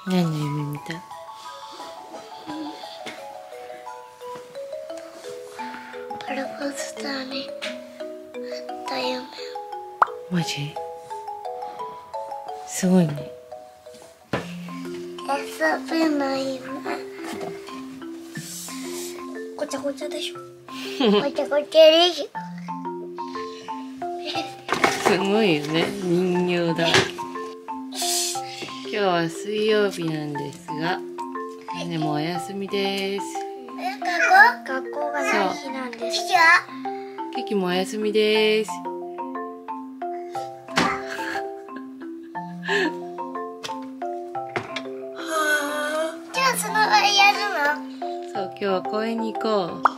何の夢見た？ プロポーズだね。あった夢。 マジ？すごいね。 遊べない夢。ごちゃごちゃでしょ。ごちゃごちゃでしょ。 すごいよね、人形だ。今日は水曜日なんですが、でもお休みです。 学校がない日なんです。 ケキもお休みです。 じゃあその場でやるの？ そう、今日は公園に行こう。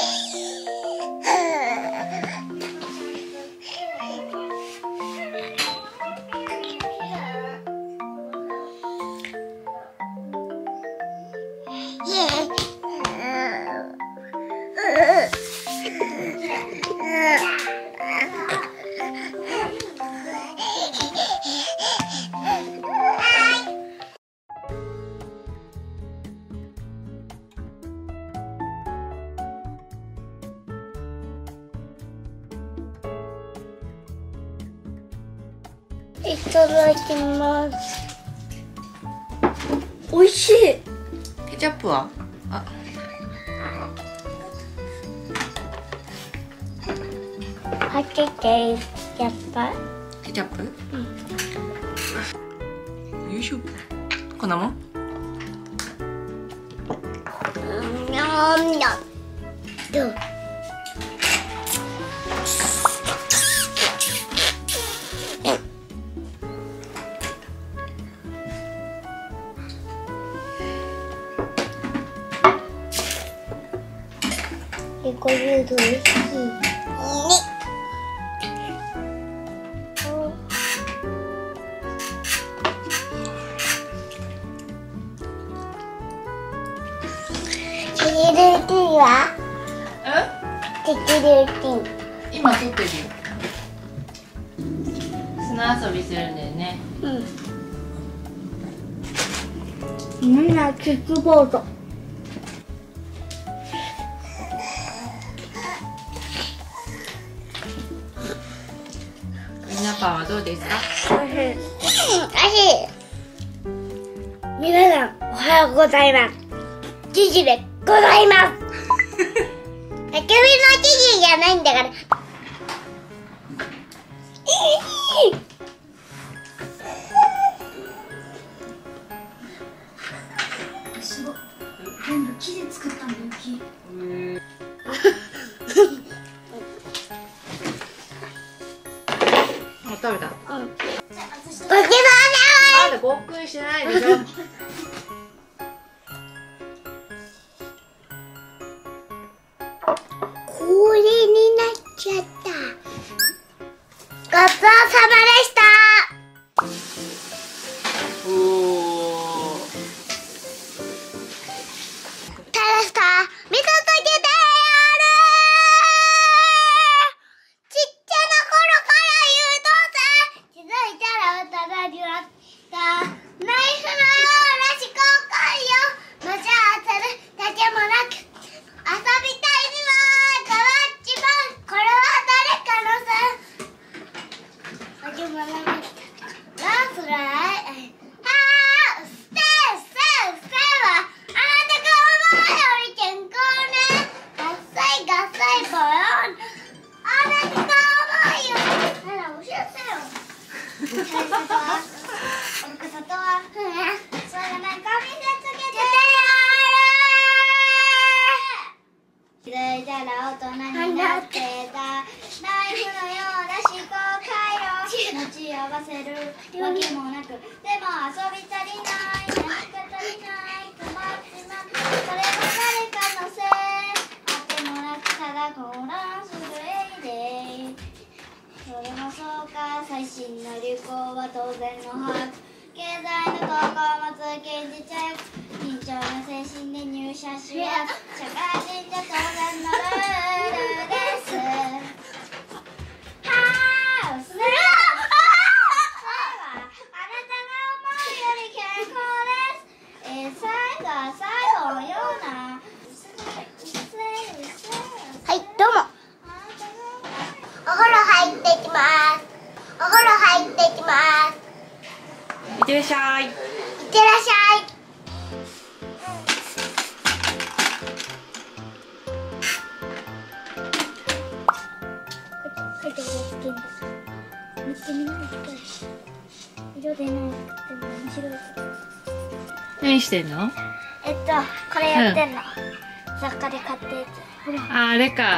いただきます。美味しい。 ケチャップは？あ、 開けてやっぱ。 ケチャップ？よいしょ。こんなもん？ どう？これどうしい？チリルーティンは？チリルーティン。 今撮ってるよ。砂遊びするんだよね。 みんなキックボード。 みんなパンはどうですか？ 皆さんおはようございます。ジジでございます。たけびのジジじゃないんだから。すごい。全部木で作ったんだよ、木。 もう食べた。 ごちそうさまだごっくんしてないでしょ。 これになっちゃった。ごちそうさまでした。 おお。 ただした見届けてやる。ちっちゃな頃から言うとさ、気づいたら歌がになった。ナイフのような思考回路。無茶当たるだけもなく、遊びたいには変わっちまう。これは誰かのさ。始まらなきゃ。ラスライ。ステはあなたが思うより健康ね。ガッサイガッサイボヨン。あなたが思うより。あら、教えてよ。大切は愚かさとは。それなんか見せつけてやる。気づいたら大人になってた。ナイフのような思考回路。持ち合わせるわけもなく、でも遊び足りない。何か足りない。止まってしまう。それは誰かのせい。あてもなくただ混乱するエイデイ。それもそうか。最新の流行は当然の把握。経済の動向も通勤時着。緊張の精神で入社しやす。社会人じゃ当然のルールです。はぁ、する。あなたが思うより健康です。 ってらっしゃい。 いってらっしゃい。書いてもらっていいんです。見てみないと。色でないと面白い。 何してんの？ これやってんの。雑貨で買ったやつ。ほら。 あ、あれか。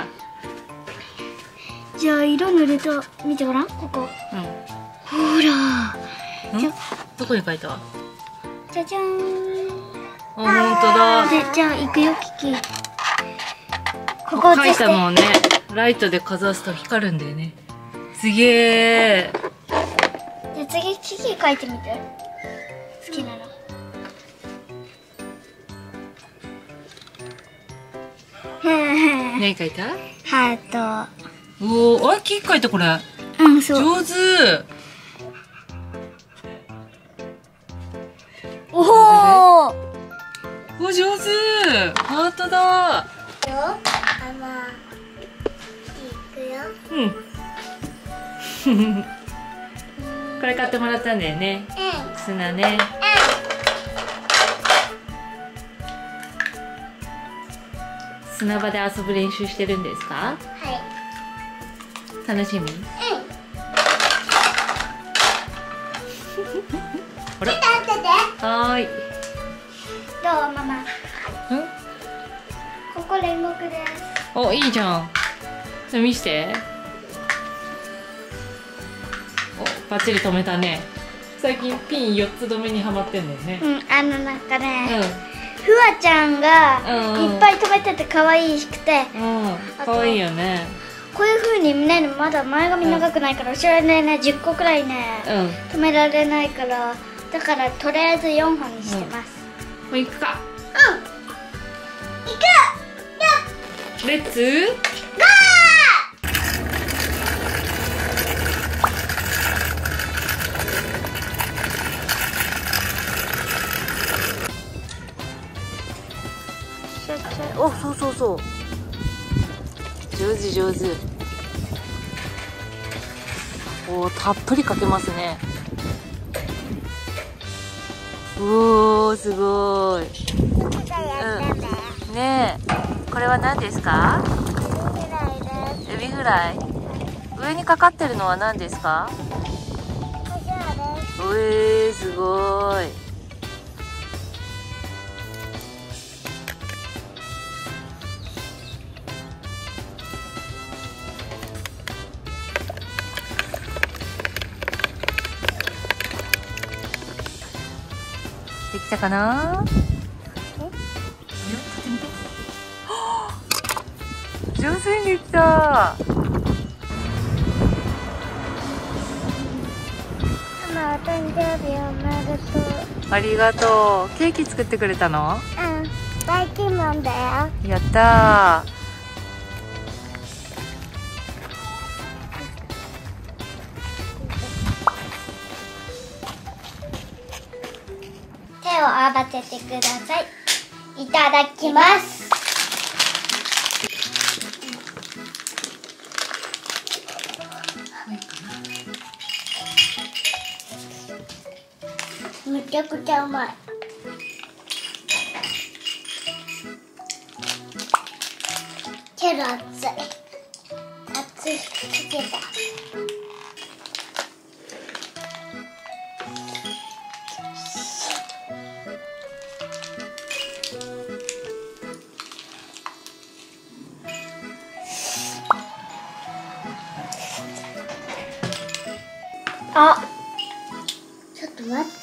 じゃあ色塗ると見てごらん、ここ。 うん。 ほら。じゃどこに書いた？ じゃじゃーん。 あ、本当だ。 で、じゃあ行くよ、キキ。ここ書い写して。 たもんね。ライトでかざすと光るんだよね。すげえ。 じゃあ次キキ書いてみて。好きなの。 何書いた？ ハーおお、あれ、キキ書いたこれ。 ト。うん、そう。 上手。 おお。 お、上手。ハートだ。 よ、行くよ。 うん。これ買ってもらったんだよね。砂ね。砂場で遊ぶ練習してるんですか？ はい。 楽しみ？あれ？はーい。 どう、ママ。 ん？ ここ煉獄です。 お、いいじゃん。見して。お、バッチリ止めたね。最近ピン4つ止めにはまってんだよね。 うん、なんかね、 うフワちゃんがうんいっぱい止めてて可愛くて、 ん。うん。可愛いよね。 こういう風にね、まだ前髪長くないから、後ろでね、10個くらいね、 うん。 止められないから、だからとりあえず4本にしてます。 もう行くか。 うん。行く。 レッツゴー。 お、そうそうそう。上手上手。おー、たっぷりかけますね。おー、すごい。うん。ねえ、これは何ですか？エビフライ。上にかかってるのは何ですか？すごい。できたかな？上手にできた。 ママ、お誕生日おめでとう。 ありがとう。ケーキ作ってくれたの？ うん、バイキンマンだよ。 やったー。 手を合わせてください。いただきます。めちゃくちゃうまい。けど熱い。熱いつけた。あ、ちょっと待って。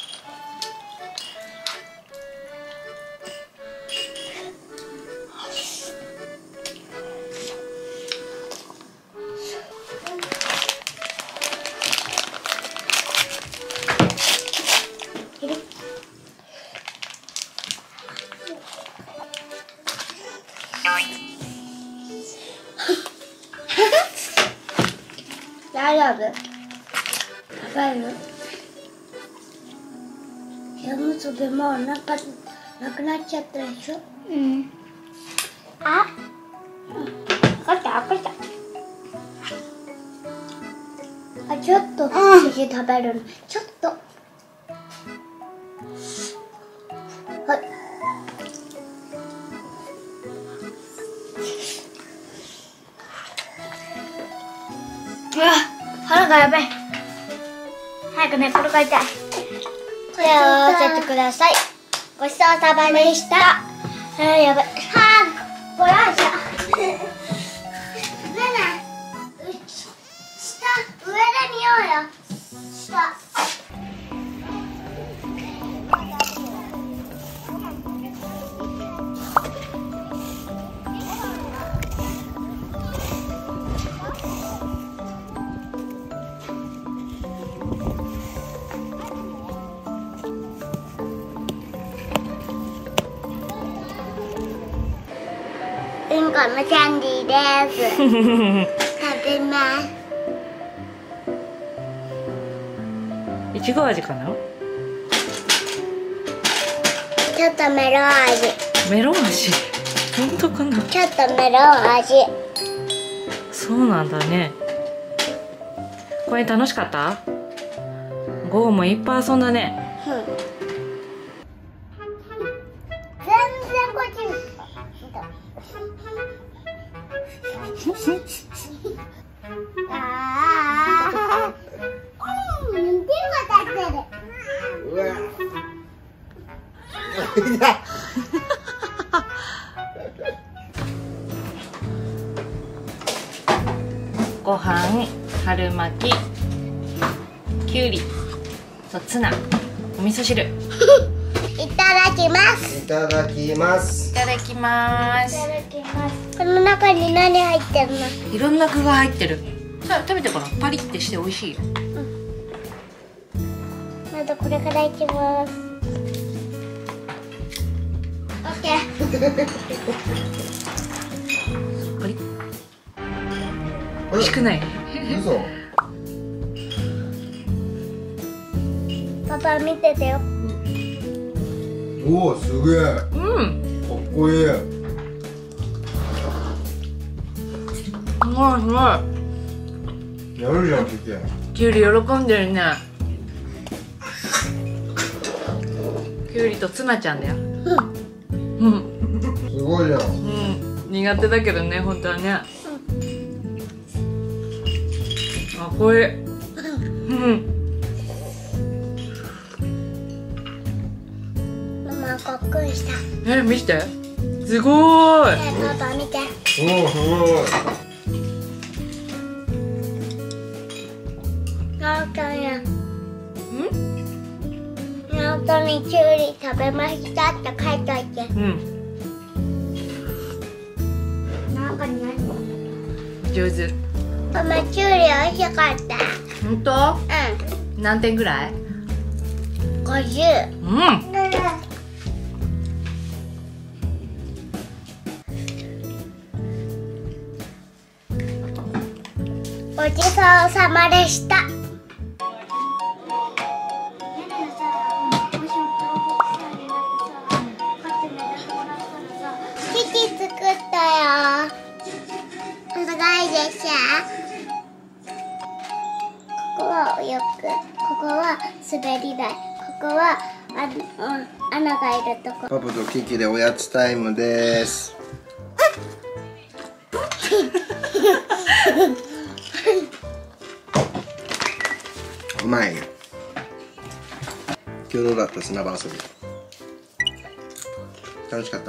大丈夫？高いの？塩むすびもなくなっちゃったでしょ？うん。あ、分かった分かった。あ、ちょっと次食べるの。ちょっと。 うわ、腹がやばい。早く寝っ転がりたい。手を合わせてください。ごちそうさまでした。やばい。ごらんしゃ。ねえ、下、上で見ようよ。下。うんこのキャンディーです。食べます。 いちご味かな。 ちょっとメロン味。 メロン味。本当かな。 ちょっとメロン味。 そうなんだね。これ楽しかった？午後もいっぱい遊んだね。 全然こっちに。 ご飯、春巻き、きゅうりとツナ、お味噌汁。 いただきます。 いただきます。 いただきます。 いただきます。この中に何入ってるの？ いろんな具が入ってる。さあ食べてごらん。パリってして美味しいよ。 まずこれからいきます。オッケー。 パリ。美味しくない？ 嘘。 パパ見ててよ。 おお、すげえ。 うん。 かっこいい。 すごいすごい。 やるじゃん、キキ。 きゅうり喜んでるね。きゅうりとツナちゃんだよ。うん。 すごいじゃん。 うん。苦手だけどね、本当はね。あ、これ。うん。 ママこっくんした。 見して。すごーい。 パパ見て。 おお、すごい。 なおちゃんや。なおとにきゅうり食べましたって書いといて。 うん。 なんかに何？ 上手。 ママきゅうり美味しかった。 本当？ うん。 何点ぐらい 50。 うん。 ごちそうさまでした。キキ作ったよ。すごいでしょ。ここは泳ぐ。ここは滑り台。ここは穴がいるとこ。 パパとキキでおやつタイムです。うまい。今日どうだった？砂場遊び。楽しかった？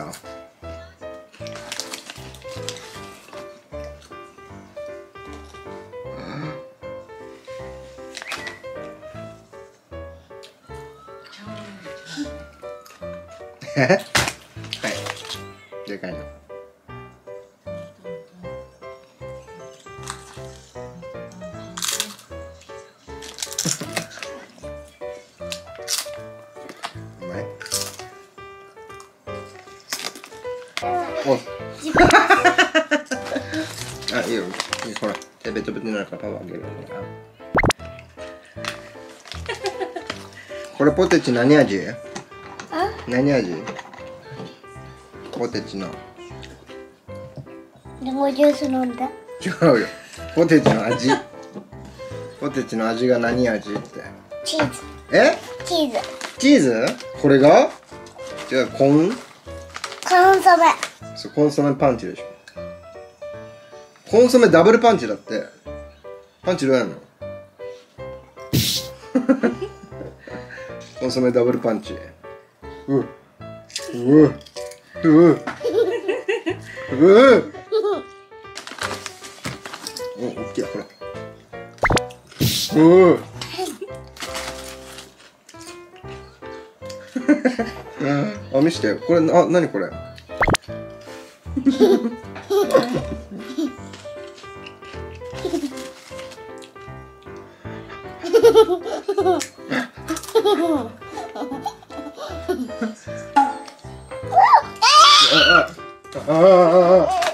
はい。でかいの。うまい。お。あ、いいよ。ほら、手ベトベトになるからパワーあげる。これポテチ何味？何味？ポテチの。 リンゴジュース飲んだ。 違うよ。ポテチの味。ポテチの味が何味って。 チーズ。 え？ チーズ。 チーズ？これが？違う、コンソメ。 そう、コンソメパンチでしょ。コンソメダブルパンチだって。 パンチどうやんの？コンソメダブルパンチ。うっうっうっお、大きいほら。あ、見して。これ、なにこれ。あ